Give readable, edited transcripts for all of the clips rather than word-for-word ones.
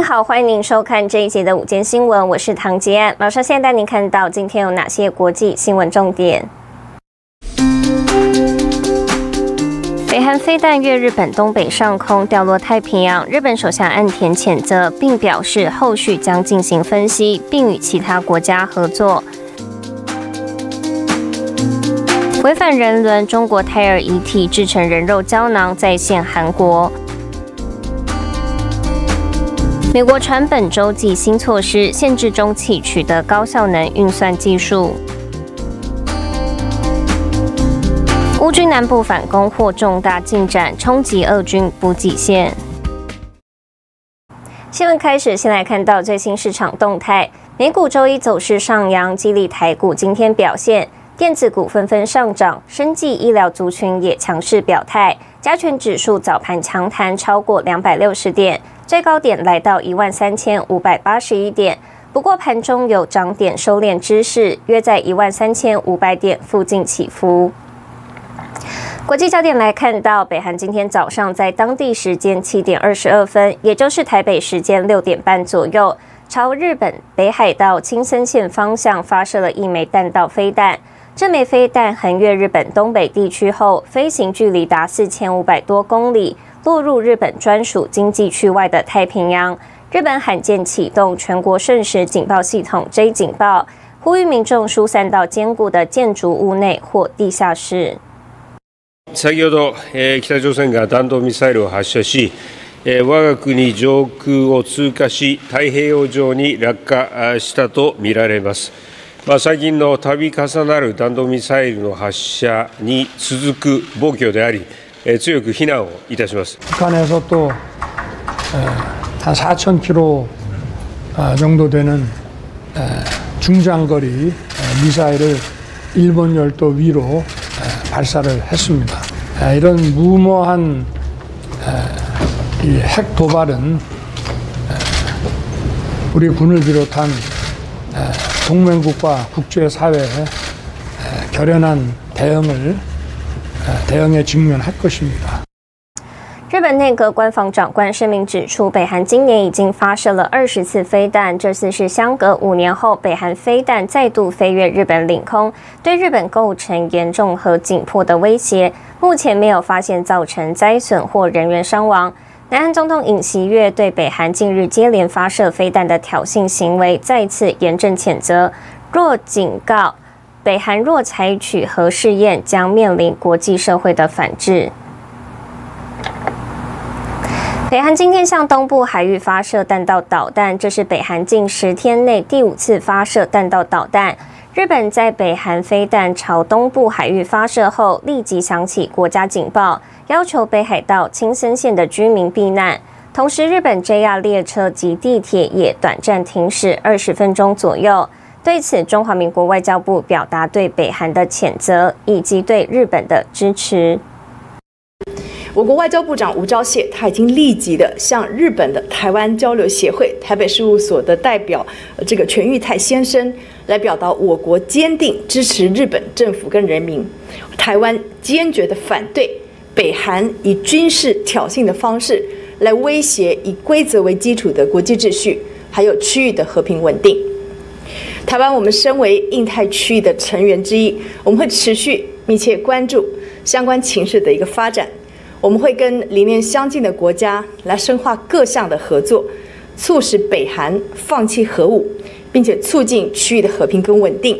您好，欢迎您收看这一节的午间新闻，我是唐杰安，马上现在带您看到今天有哪些国际新闻重点。北韩飞弹越日本东北上空掉落太平洋，日本首相岸田谴责，并表示后续将进行分析，并与其他国家合作。违反人伦，中国胎儿遗体制成人肉胶囊再现韩国。美国传本周祭新措施，限制中企取得高效能运算技术。乌军南部反攻获重大进展，冲击俄军补给线。新闻开始，先来看到最新市场动态。美股周一走势上扬，激励台股今天表现。电子股纷纷上涨，生技医疗族群也强势表态。加权指数早盘强弹超过260点，最高点来到13581点。不过盘中有涨点收敛之势，约在13500点附近起伏。国际焦点来看到，北韩今天早上在当地时间7点22分，也就是台北时间6点半左右，朝日本北海道青森县方向发射了一枚弹道飞弹。这枚飞弹横越日本东北地区后，飞行距离达4500多公里，落入日本专属经济区外的太平洋。日本罕见启动全国瞬时警报系统 J 警報，呼吁民众疏散到坚固的建筑物内或地下室。 先ほど、北朝鮮が弾道ミサイルを発射し、我が国上空を通過し、太平洋上に落下したとみられます。最近の度重なる弾道ミサイルの発射に続く暴挙であり、強く非難をいたします。 북한에서 또 한 4,000km 정도 되는 중장거리 미사일을 일본 열도 위로 발사를 했습니다. 이런 무모한 이 핵 도발은 우리 군을 비롯한 동맹국과 국제사회에 결연한 대응에 직면할 것입니다. 日本内阁官房长官声明指出，北韩今年已经发射了20次飞弹，这次是相隔5年后，北韩飞弹再度飞越日本领空，对日本构成严重和紧迫的威胁。目前没有发现造成灾损或人员伤亡。南韩总统尹锡悦对北韩近日接连发射飞弹的挑衅行为再次严正谴责，若警告北韩若采取核试验，将面临国际社会的反制。北韩今天向东部海域发射弹道导弹，这是北韩近10天内第5次发射弹道导弹。日本在北韩飞弹朝东部海域发射后，立即响起国家警报，要求北海道青森县的居民避难。同时，日本 JR 列车及地铁也短暂停驶20分钟左右。对此，中华民国外交部表达对北韩的谴责以及对日本的支持。 我国外交部长吴钊燮，他已经立即的向日本的台湾交流协会台北事务所的代表这个全玉泰先生来表达我国坚定支持日本政府跟人民，台湾坚决的反对北韩以军事挑衅的方式来威胁以规则为基础的国际秩序，还有区域的和平稳定。台湾我们身为印太区域的成员之一，我们会持续密切关注相关情势的一个发展。我们会跟理念相近的国家来深化各项的合作，促使北韩放弃核武，并且促进区域的和平跟稳定。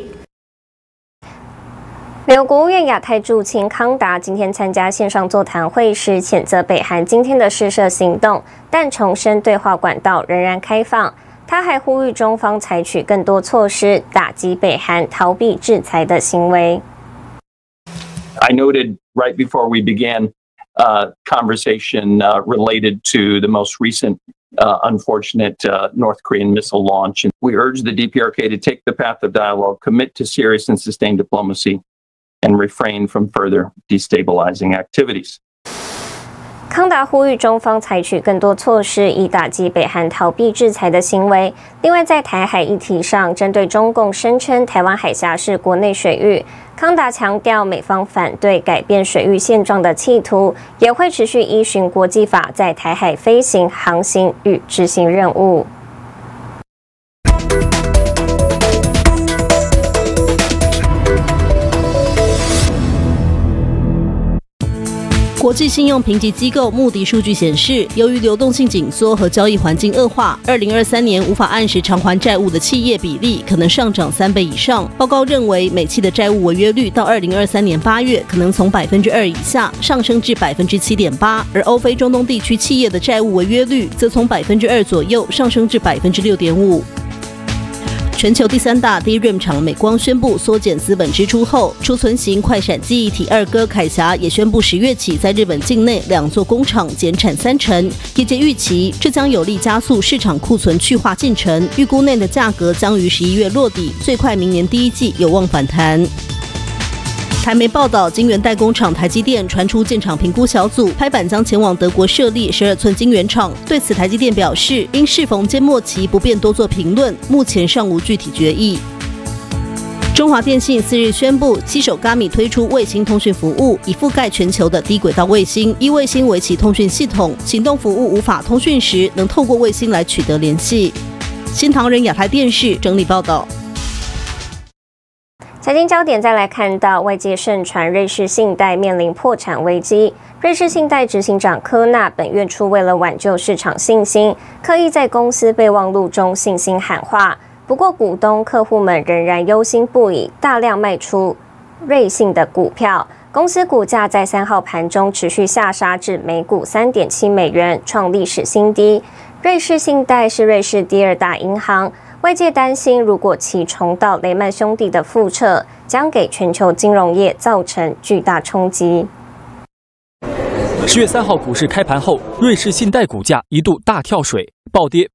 美国国务院亚太驻青康达今天参加线上座谈会时，谴责北韩今天的试射行动，但重申对话管道仍然开放。他还呼吁中方采取更多措施，打击北韩逃避制裁的行为。 I noted right before we began conversation related to the most recent unfortunate North Korean missile launch. And we urge the DPRK to take the path of dialogue, commit to serious and sustained diplomacy, and refrain from further destabilizing activities. 康达呼吁中方采取更多措施，以打击北韩逃避制裁的行为。另外，在台海议题上，针对中共声称台湾海峡是国内水域，康达强调美方反对改变水域现状的企图，也会持续依循国际法在台海飞行、航行与执行任务。 国际信用评级机构穆迪数据显示，由于流动性紧缩和交易环境恶化，2023年无法按时偿还债务的企业比例可能上涨3倍以上。报告认为，美企的债务违约率到2023年8月可能从2%以下上升至7.8%，而欧非中东地区企业的债务违约率则从2%左右上升至6.5%。全球第3大 DRAM 厂美光宣布缩减资本支出后，储存型快闪记忆体二哥凯霞也宣布10月起在日本境内2座工厂减产30%，业界预期这将有力加速市场库存去化进程，预估内的价格将于11月落底，最快明年第1季有望反弹。台媒报道，晶圆代工厂台积电传出建厂评估小组拍板将前往德国设立12寸晶圆厂。对此，台积电表示，因适逢缄默期，不便多做评论，目前尚无具体决议。中华电信4日宣布，携手 Gami 推出卫星通讯服务，以覆盖全球的低轨道卫星。以卫星为其通讯系统，行动服务无法通讯时，能透过卫星来取得联系。新唐人亚太电视整理报道。 财经焦点再来看到，外界盛传瑞士信贷面临破产危机。瑞士信贷执行长科纳本月初为了挽救市场信心，刻意在公司备忘录中信心喊话。不过，股东客户们仍然忧心不已，大量卖出瑞信的股票。公司股价在3号盘中持续下杀至每股3.7美元，创历史新低。瑞士信贷是瑞士第2大银行。外界担心，如果其重蹈雷曼兄弟的覆辙，将给全球金融业造成巨大冲击。 10月3号股市开盘后，瑞士信贷股价一度大跳水，暴跌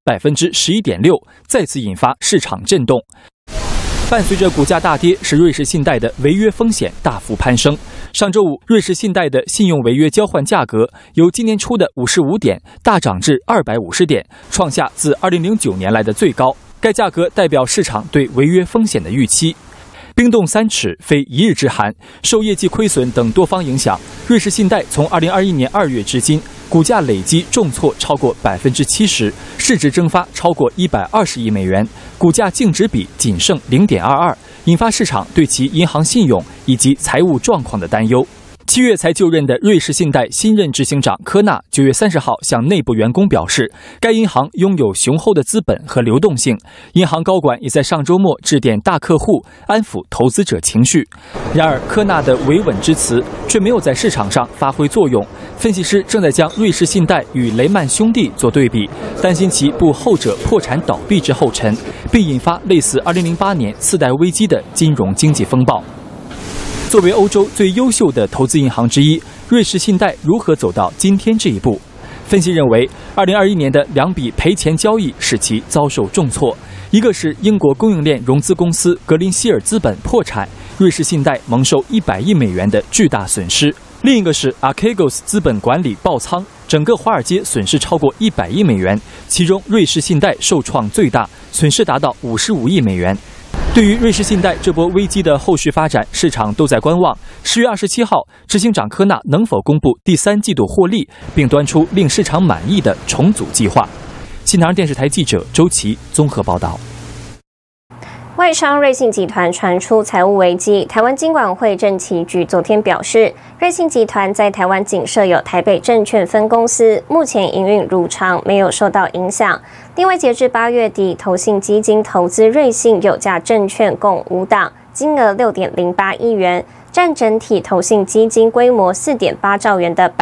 11.6%，再次引发市场震动。伴随着股价大跌，使瑞士信贷的违约风险大幅攀升。上周五，瑞士信贷的信用违约交换价格由今年初的55点大涨至250点，创下自2009年来的最高。该价格代表市场对违约风险的预期。冰冻3尺非一日之寒，受业绩亏损等多方影响，瑞士信贷从2021年2月至今，股价累计重挫超过70%，市值蒸发超过120亿美元，股价净值比仅剩0.22，引发市场对其银行信用以及财务状况的担忧。7月才就任的瑞士信贷新任执行长科纳9月30号向内部员工表示，该银行拥有雄厚的资本和流动性。银行高管也在上周末致电大客户，安抚投资者情绪。然而，科纳的维稳之词却没有在市场上发挥作用。分析师正在将瑞士信贷与雷曼兄弟做对比，担心其步后者破产倒闭之后尘，并引发类似2008年次贷危机的金融经济风暴。作为欧洲最优秀的投资银行之一，瑞士信贷如何走到今天这一步？分析认为，2021年的2笔赔钱交易使其遭受重挫，一个是英国供应链融资公司格林希尔资本破产，瑞士信贷蒙受100亿美元的巨大损失；另一个是 Archegos 资本管理爆仓，整个华尔街损失超过100亿美元，其中瑞士信贷受创最大，损失达到55亿美元。对于瑞士信贷这波危机的后续发展，市场都在观望。10月27号，执行长科纳能否公布第3季度获利，并端出令市场满意的重组计划？新唐人电视台记者周琦综合报道。 外商瑞信集团传出财务危机，台湾金管会证期局昨天表示，瑞信集团在台湾仅设有台北证券分公司，目前营运如常，没有受到影响。另外，截至8月底，投信基金投资瑞信有价证券共5档，金额6.08亿元，占整体投信基金规模4.8兆元的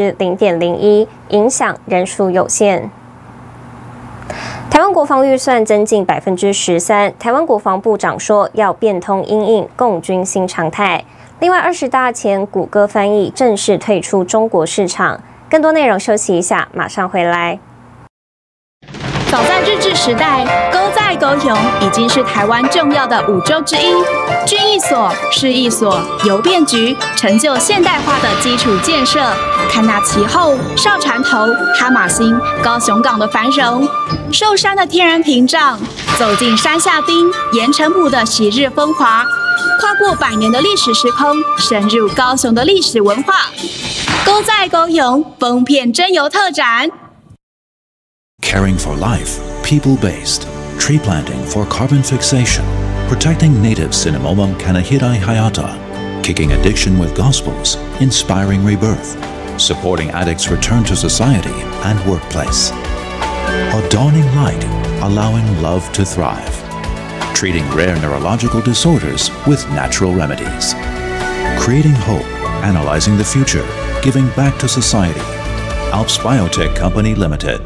0.01%，影响人数有限。台湾国防预算增进13%，台湾国防部长说要变通因应共军新常态。另外，20大前谷歌翻译正式退出中国市场。更多内容休息一下，马上回来。 早在日治时代，高在高雄已经是台湾重要的5州之一。军役所、市役所、邮电局，成就现代化的基础建设。看那其后、哨船头、哈马星、高雄港的繁荣，寿山的天然屏障，走进山下町、盐城埔的昔日风华，跨过100年的历史时空，深入高雄的历史文化。高在高雄封片真游特展。 Caring for life, people-based, tree planting for carbon fixation, protecting natives in Amomam Kanahidai Hayata, kicking addiction with gospels, inspiring rebirth, supporting addicts' return to society and workplace. A dawning light, allowing love to thrive. Treating rare neurological disorders with natural remedies. Creating hope, analyzing the future, giving back to society. Alps Biotech Company Limited.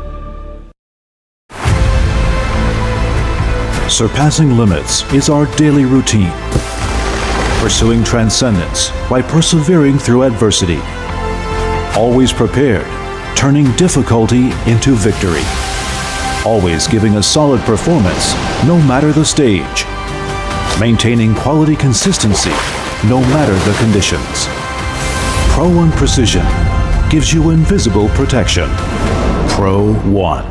Surpassing limits is our daily routine. Pursuing transcendence by persevering through adversity. Always prepared, turning difficulty into victory. Always giving a solid performance, no matter the stage. Maintaining quality consistency, no matter the conditions. Pro One Precision gives you invisible protection. Pro One.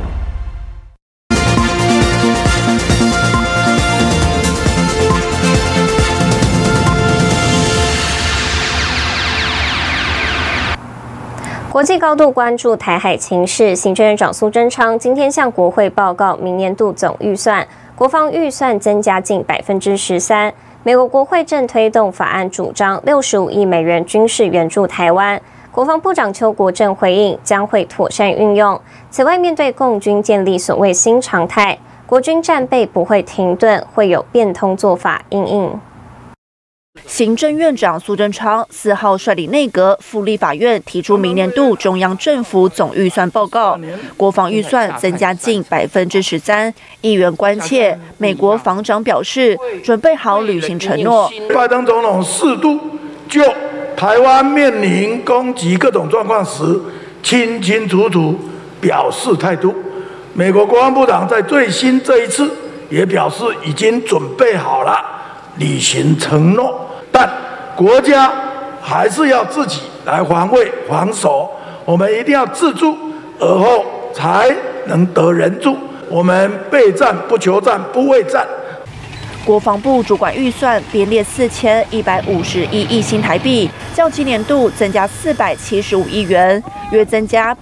国际高度关注台海情势，行政院长苏贞昌今天向国会报告明年度总预算，国防预算增加近13%。美国国会正推动法案，主张65亿美元军事援助台湾。国防部长邱国正回应，将会妥善运用。此外，面对共军建立所谓新常态，国军战备不会停顿，会有变通做法因应。 行政院长苏贞昌4号率领内阁赴立法院提出明年度中央政府总预算报告，国防预算增加近13%。议员关切，美国防长表示准备好履行承诺。 拜登总统适度就台湾面临攻击各种状况时，清清楚楚表示态度。美国国防部长在最新这一次也表示已经准备好了履行承诺。但国家还是要自己来防卫防守，我们一定要自助，而后才能得人助。我们备战不求战，不畏战。 国防部主管预算编列4151亿新台币，较今年度增加475亿元，约增加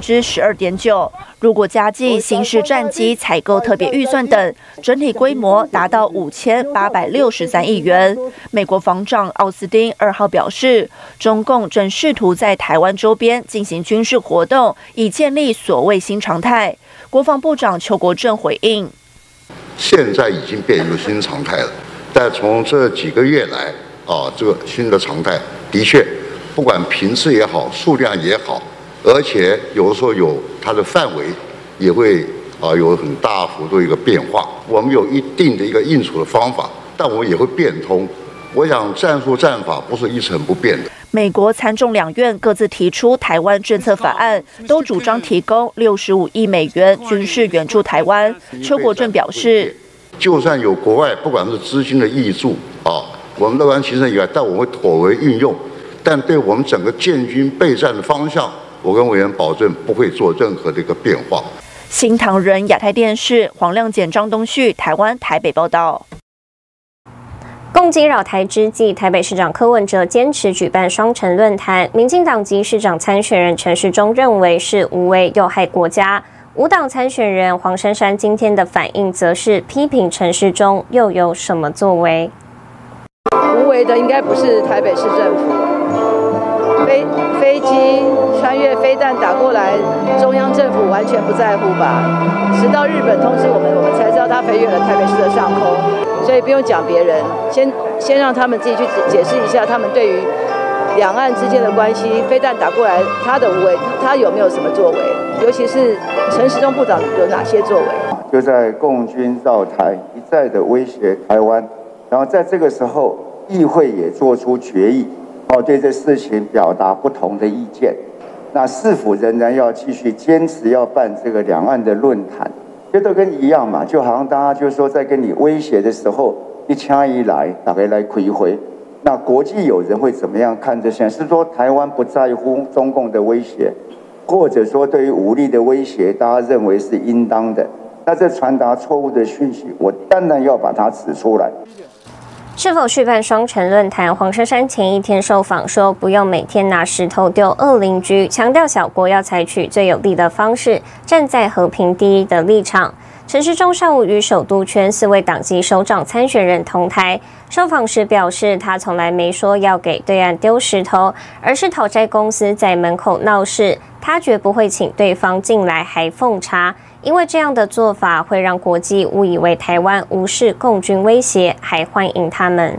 12.9%。如果加计新式战机采购特别预算等，整体规模达到5863亿元。美国防长奥斯汀2号表示，中共正试图在台湾周边进行军事活动，以建立所谓新常态。国防部长邱国正回应。 现在已经变成新常态了，但从这几个月来，这个新的常态的确，不管频次也好，数量也好，而且有的时候有它的范围也会有很大幅度一个变化。我们有一定的一个应处的方法，但我们也会变通。我想战术战法不是一成不变的。 美国参众两院各自提出台湾政策法案，都主张提供65亿美元军事援助台湾。邱国正表示， 就算有国外不管是资金的挹注我们乐观其成以外，但我们会妥为运用。但对我们整个建军备战的方向，我跟委员保证不会做任何的一个变化。 新唐人亚太电视黄亮简、张东旭，台湾台北报道。 共击扰台之际，台北市长柯文哲坚持举办双城论坛。民进党籍市长参选人陈时中认为是无为又害国家。无党参选人黄珊珊今天的反应则是批评陈时中又有什么作为？ 无为的应该不是台北市政府，飞机穿越飞弹打过来，中央政府完全不在乎吧？直到日本通知我们才知道他飞越了台北市的上空。所以不用讲别人，先让他们自己去解释一下，他们对于两岸之间的关系，飞弹打过来，他的无为，他有没有什么作为？尤其是陈时中部长有哪些作为？ 就在共军绕台，一再的威胁台湾，然后在这个时候，议会也做出决议，对这事情表达不同的意见。那是否仍然要继续坚持要办这个两岸的论坛？ 这都跟一样嘛，就好像大家就是说在跟你威胁的时候，一枪一来，大概来回回。那国际友人会怎么样看这些？是说台湾不在乎中共的威胁，或者说对于武力的威胁，大家认为是应当的？那这传达错误的讯息，我当然要把它指出来。 是否续办双城论坛？黄珊珊前一天受访说，不用每天拿石头丢恶邻居，强调小国要采取最有利的方式，站在和平第一的立场。陈时中上午与首都圈4位党籍首长参选人同台，受访时表示，他从来没说要给对岸丢石头，而是讨债公司在门口闹事，他绝不会请对方进来还奉茶，因为这样的做法会让国际误以为台湾无视共军威胁，还欢迎他们。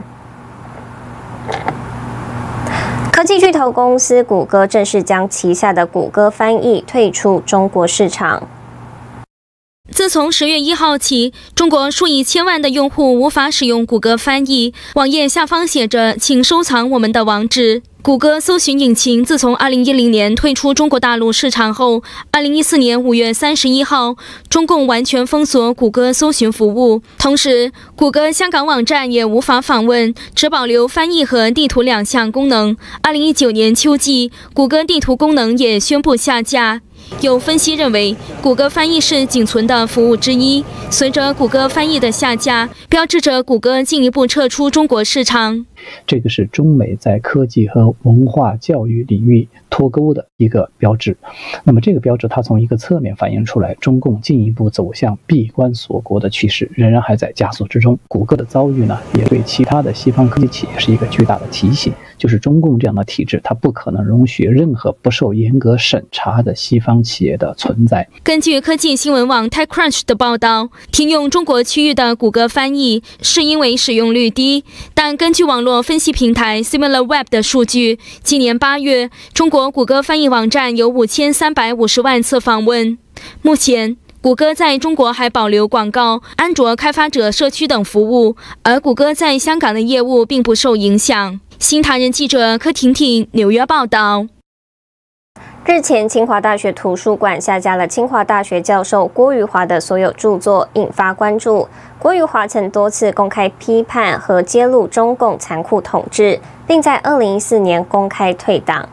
科技巨头公司谷歌正式将旗下的谷歌翻译退出中国市场。 自从10月1号起，中国数以千万的用户无法使用谷歌翻译，网页下方写着请收藏我们的网址。谷歌搜寻引擎自从2010年退出中国大陆市场后，2014年5月31号，中共完全封锁谷歌搜寻服务。同时，谷歌香港网站也无法访问，只保留翻译和地图2项功能。2019年秋季，谷歌地图功能也宣布下架。有分析认为，谷歌翻译是仅存的服务之一。随着谷歌翻译的下架，标志着谷歌进一步撤出中国市场。 这个是中美在科技和文化教育领域脱钩的一个标志。那么这个标志它从一个侧面反映出来，中共进一步走向闭关锁国的趋势仍然还在加速之中。谷歌的遭遇呢，也对其他的西方科技企业是一个巨大的提醒，就是中共这样的体制，它不可能容许任何不受严格审查的西方企业的存在。 根据科技新闻网 TechCrunch 的报道，停用中国区域的谷歌翻译是因为使用率低，但根据网络分析平台 SimilarWeb 的数据，今年8月，中国谷歌翻译网站有5350万次访问。目前，谷歌在中国还保留广告、安卓开发者社区等服务，而谷歌在香港的业务并不受影响。新唐人记者柯婷婷纽约报道。 日前，清华大学图书馆下架了清华大学教授郭瑜华的所有著作，引发关注。郭瑜华曾多次公开批判和揭露中共残酷统治，并在2014年公开退党。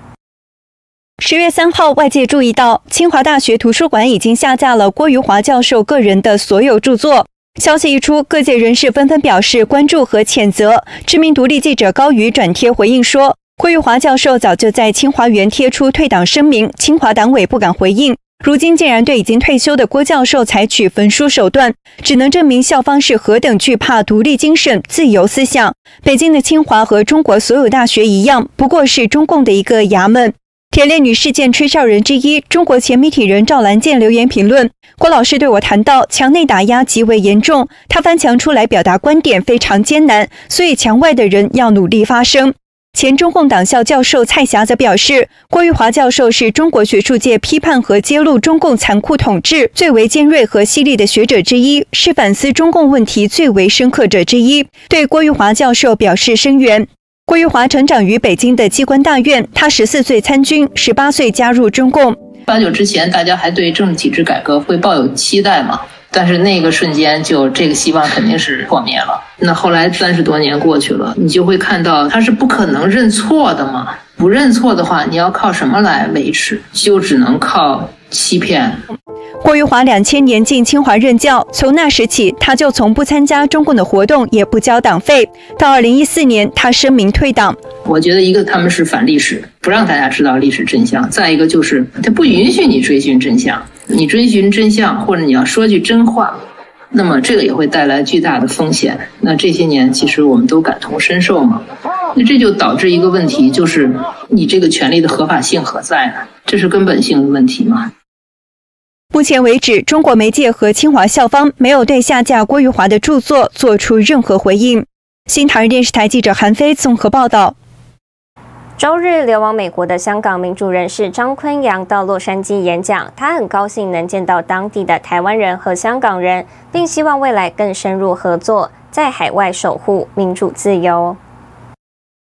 10月3号，外界注意到清华大学图书馆已经下架了郭瑜华教授个人的所有著作。消息一出，各界人士纷纷表示关注和谴责。知名独立记者高瑜转贴回应说，郭瑜华教授早就在清华园贴出退党声明，清华党委不敢回应，如今竟然对已经退休的郭教授采取焚书手段，只能证明校方是何等惧怕独立精神、自由思想。北京的清华和中国所有大学一样，不过是中共的一个衙门。铁链女事件吹哨人之一，中国前媒体人赵兰健留言评论：郭老师对我谈到，墙内打压极为严重，他翻墙出来表达观点非常艰难，所以墙外的人要努力发声。前中共党校教授蔡霞则表示，郭瑜华教授是中国学术界批判和揭露中共残酷统治最为尖锐和犀利的学者之一，是反思中共问题最为深刻者之一，对郭瑜华教授表示声援。郭瑜华成长于北京的机关大院，他14岁参军，18岁加入中共。 89之前，大家还对政治体制改革会抱有期待嘛？但是那个瞬间，就这个希望肯定是破灭了。那后来30多年过去了，你就会看到他是不可能认错的嘛。不认错的话，你要靠什么来维持？就只能靠欺骗。 郭瑜华2000年进清华任教，从那时起，他就从不参加中共的活动，也不交党费。到2014年，他声明退党。 我觉得一个他们是反历史，不让大家知道历史真相；再一个就是他不允许你追寻真相，你追寻真相或者你要说句真话，那么这个也会带来巨大的风险。那这些年其实我们都感同身受嘛，那这就导致一个问题，就是你这个权利的合法性何在呢？这是根本性的问题嘛。 目前为止，中国媒介和清华校方没有对下架郭瑜华的著作做出任何回应。新唐人电视台记者韩飞综合报道。 周日流亡美国的香港民主人士张坤阳到洛杉矶演讲，他很高兴能见到当地的台湾人和香港人，并希望未来更深入合作，在海外守护民主自由。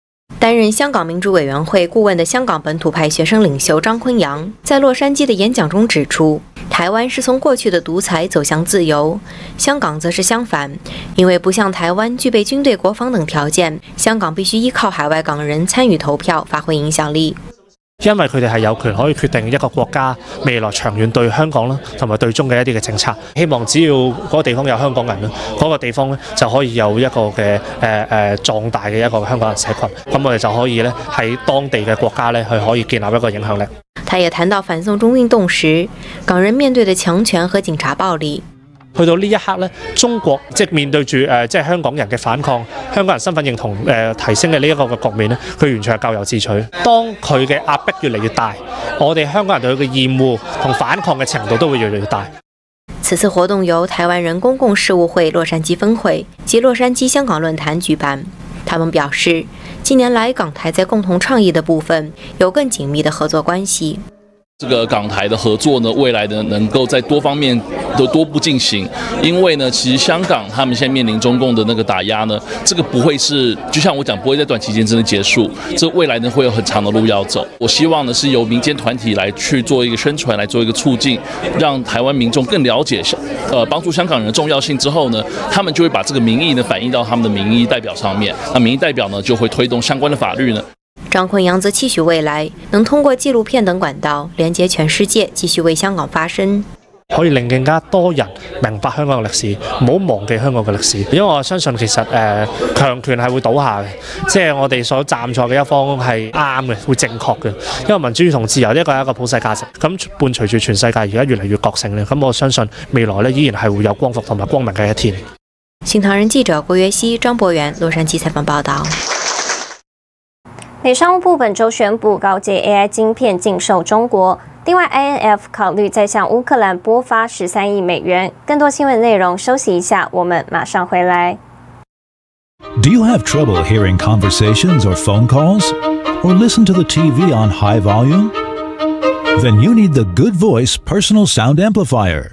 担任香港民主委员会顾问的香港本土派学生领袖张坤阳在洛杉矶的演讲中指出，台湾是从过去的独裁走向自由，香港则是相反，因为不像台湾具备军队、国防等條件，香港必須依靠海外港人參與投票，發揮影響力。 因為佢哋係有權可以決定一個國家未來長遠對香港啦，同埋對中嘅一啲嘅政策。希望只要嗰個地方有香港人啦，嗰個地方咧就可以有一個嘅壯大嘅一個香港人社群，咁我哋就可以咧喺當地嘅國家咧去可以建立一個影響力。 他也談到反送中運動時，港人面對的強權和警察暴力。 去到呢一刻咧，中國即係面對住即係香港人嘅反抗，香港人身份認同提升嘅呢一個嘅局面咧，佢完全係咎由自取。當佢嘅壓迫越嚟越大，我哋香港人對佢嘅厭惡同反抗嘅程度都會越嚟越大。 此次活動由台灣人公共事務會洛杉磯分會及洛杉磯香港論壇舉辦。他們表示，近年來港台在共同倡議的部分有更緊密的合作關係。 这个港台的合作呢，未来呢能够在多方面都多步进行，因为呢，其实香港他们现在面临中共的那个打压呢，这个不会是，就像我讲，不会在短期间真的结束，这未来呢会有很长的路要走。我希望呢是由民间团体来去做一个宣传，来做一个促进，让台湾民众更了解帮助香港人的重要性之后呢，他们就会把这个民意呢反映到他们的民意代表上面，那民意代表呢就会推动相关的法律呢。 張坤陽則期許未來能通過紀錄片等管道連接全世界，繼續為香港發聲， 可以令更加多人明白香港嘅歷史，唔好忘記香港嘅歷史。因為我相信其實強權係會倒下嘅，即係我哋所站在嘅一方係啱嘅，會正確嘅。因為民主同自由一個係一個普世價值，咁伴隨住全世界而家越嚟越覺醒咧，咁我相信未來咧依然係會有光復同埋光明嘅一天。 新唐人記者郭月熙、張博元洛杉磯採訪報道。 美商務部本周宣布高階 AI 晶片禁售中國。另外 ，INF 考慮再向烏克蘭撥發13億美元。更多新聞內容，休息一下，我們馬上回來。 Do you have trouble hearing conversations or phone calls? Or listen to the TV on high volume? Then you need the Good Voice Personal Sound Amplifier.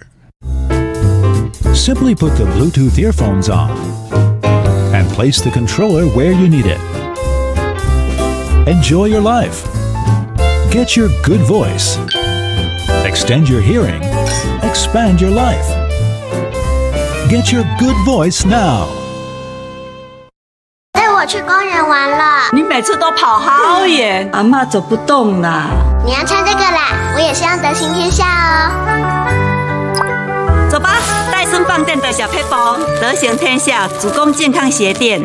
Simply put the Bluetooth earphones on and place the controller where you need it. Enjoy your life. Get your good voice. Extend your hearing. Expand your life. Get your good voice now. 带我去公园玩了。你每次都跑好远，阿嬷走不动啦。你要穿这个啦，我也是要得行天下哦。走吧，戴森放电的小撇步，得行天下主攻健康鞋垫。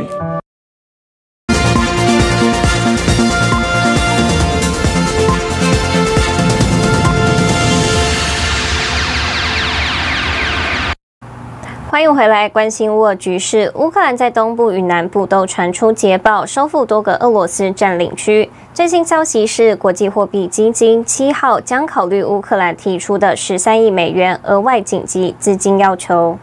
欢迎回来，关心乌俄局势。乌克兰在东部与南部都传出捷报，收复多个俄罗斯占领区。最新消息是，国际货币基金7号将考虑乌克兰提出的13亿美元额外紧急资金要求。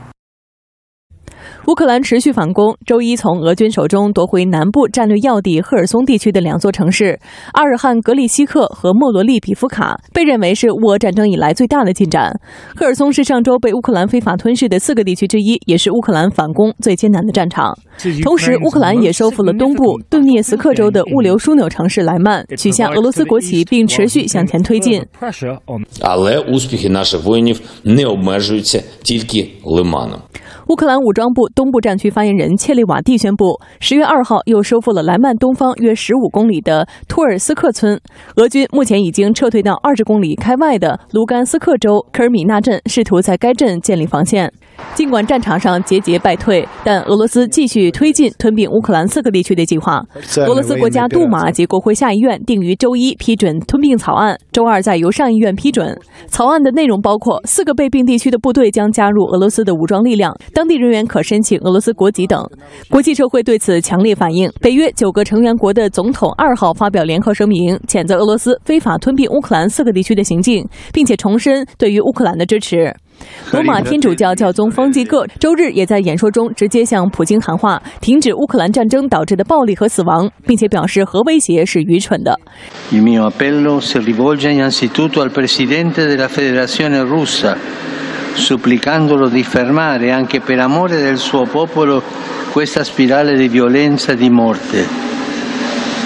乌克兰持续反攻，周一从俄军手中夺回南部战略要地赫尔松地区的2座城市阿尔汉格里希克和莫罗利比夫卡，被认为是乌俄战争以来最大的进展。赫尔松是上周被乌克兰非法吞噬的4个地区之一，也是乌克兰反攻最艰难的战场。同时，乌克兰也收复了东部顿涅茨克州的物流枢纽城市莱曼，取下俄罗斯国旗，并持续向前推进。 Але успіхи наших воїнів не обмежуються тільки Лиманом. 乌克兰武装部东部战区发言人切利瓦蒂宣布，10月2号又收复了莱曼东方约15公里的托尔斯克村。俄军目前已经撤退到20公里开外的卢甘斯克州科尔米纳镇，试图在该镇建立防线。尽管战场上节节败退，但俄罗斯继续推进吞并乌克兰4个地区的计划。俄罗斯国家杜马及国会下议院定于周一批准吞并草案，周二再由上议院批准。草案的内容包括4个被并地区的部队将加入俄罗斯的武装力量，当地人员可申请俄罗斯国籍等。国际社会对此强烈反应，北约9个成员国的总统2号发表联合声明，谴责俄罗斯非法吞并乌克兰4个地区的行径，并且重申对于乌克兰的支持。罗马天主教教宗方济各周日也在演说中直接向普京喊话，停止乌克兰战争导致的暴力和死亡，并且表示核威胁是愚蠢的。 Il mio appello si rivolge innanzitutto al presidente della Federazione Russa, supplicandolo di fermare anche per amore del suo popolo questa spirale di violenza e di morte.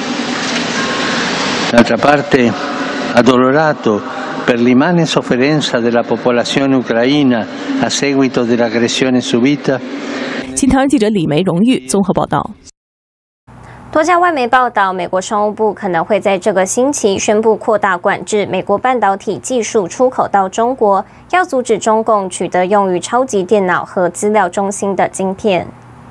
D'altra parte, addolorato per l'immane sofferenza della popolazione ucraina a seguito dell'aggressione subita. 新唐人记者李梅、荣玉综合报道。 多家外媒报道，美国商务部可能会在这个星期宣布扩大管制美国半导体技术出口到中国，要阻止中共取得用于超级电脑和资料中心的晶片。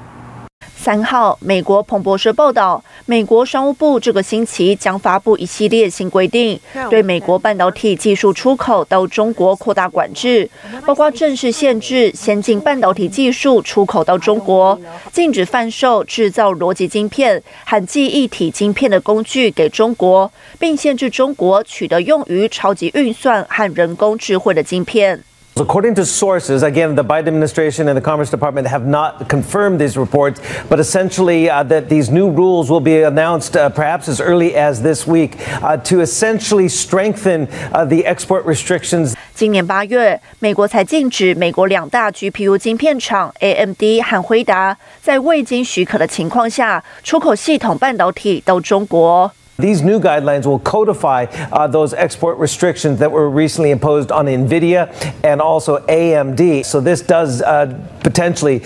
3号，美国彭博社报道，美国商务部这个星期将发布一系列新规定，对美国半导体技术出口到中国扩大管制，包括正式限制先进半导体技术出口到中国，禁止贩售制造逻辑晶片和记忆体晶片的工具给中国，并限制中国取得用于超级运算和人工智慧的晶片。 According to sources, again, the Biden administration and the Commerce Department have not confirmed these reports, but essentially that these new rules will be announced perhaps as early as this week to essentially strengthen the export restrictions. 今年8月，美国才禁止美国2大 GPU 晶片厂 AMD 和辉达在未经许可的情况下出口系统半导体到中国。 These new guidelines will codify those export restrictions that were recently imposed on NVIDIA and also AMD. So this does potentially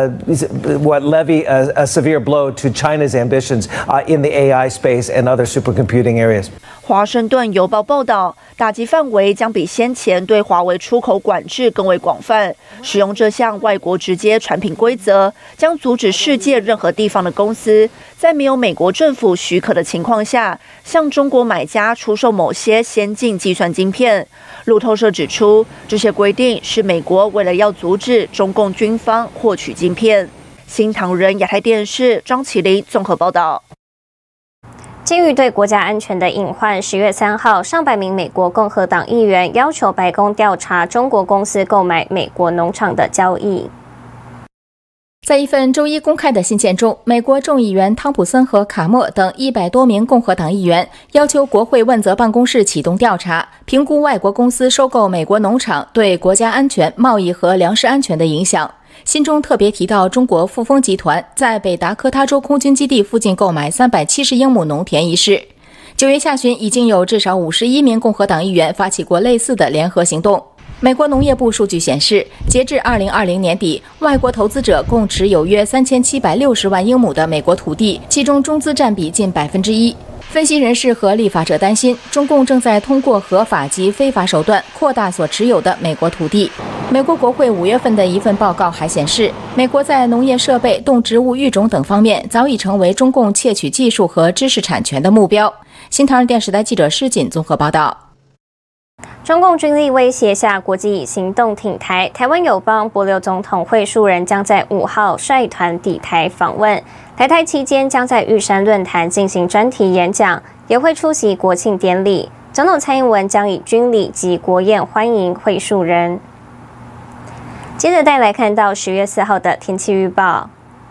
levy a severe blow to China's ambitions in the AI space and other supercomputing areas. 华盛顿邮报报道，打击范围将比先前对华为出口管制更为广泛。使用这项外国直接产品规则，将阻止世界任何地方的公司在没有美国政府许可的情况下，向中国买家出售某些先进计算晶片。路透社指出，这些规定是美国为了要阻止中共军方获取晶片。新唐人亚太电视张麒麟综合报道。 基于对国家安全的隐患，10月3号，上百名美国共和党议员要求白宫调查中国公司购买美国农场的交易。 在一份周一公开的信件中，美国众议员汤普森和卡默等100多名共和党议员要求国会问责办公室启动调查，评估外国公司收购美国农场对国家安全、贸易和粮食安全的影响。信中特别提到中国富丰集团在北达科他州空军基地附近购买370英亩农田一事。9月下旬，已经有至少51名共和党议员发起过类似的联合行动。美国农业部数据显示，截至2020年底，外国投资者共持有约3760万英亩的美国土地，其中中资占比近1%。分析人士和立法者担心，中共正在通过合法及非法手段扩大所持有的美国土地。美国国会5月份的一份报告还显示，美国在农业设备、动植物育种等方面早已成为中共窃取技术和知识产权的目标。新唐人电视台记者施锦综合报道。 中共军力威胁下，国际以行动挺台。台湾友邦帛琉总统会述人将在5号率团抵台访问，来台期间将在玉山论坛进行专题演讲，也会出席国庆典礼。总统蔡英文将以军礼及国宴欢迎会述人。接着带来看到10月4号的天气预报。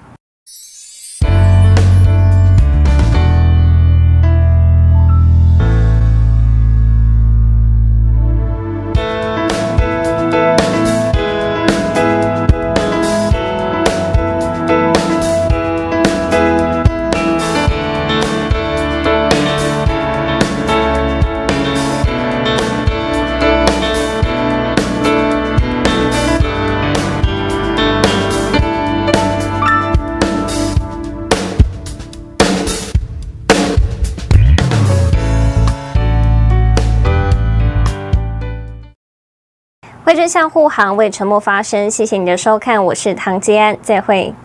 为真相护航，为沉默发声。谢谢你的收看，我是唐杰安，再会。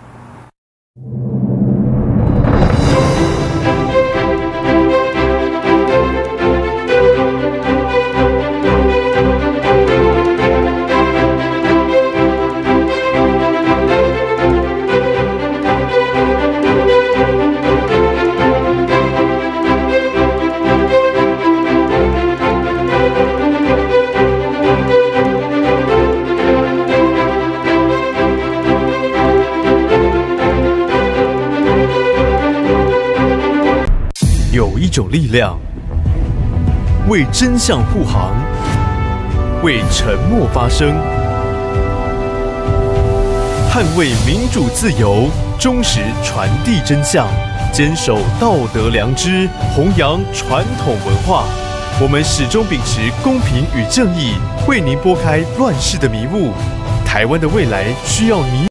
有一种力量，为真相护航，为沉默发声，捍卫民主自由， 忠实传递真相，坚守道德良知，弘扬传统文化。我们始终秉持公平与正义，为您拨开乱世的迷雾。台湾的未来需要你。